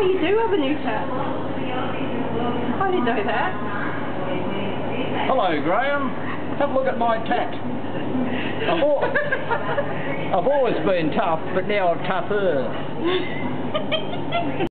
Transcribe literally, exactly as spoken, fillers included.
Oh, you do have a new tat. I didn't know that. Hello, Graham. Have a look at my tat. I've, al I've always been tough, but now I'm tougher.